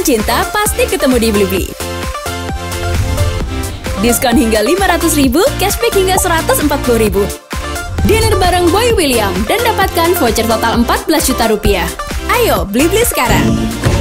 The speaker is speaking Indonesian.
cinta pasti ketemu di Blibli. Diskon hingga 500.000, cashback hingga 140.000. Dinner bareng Boy William dan dapatkan voucher total 14 juta rupiah. Ayo, Blibli sekarang!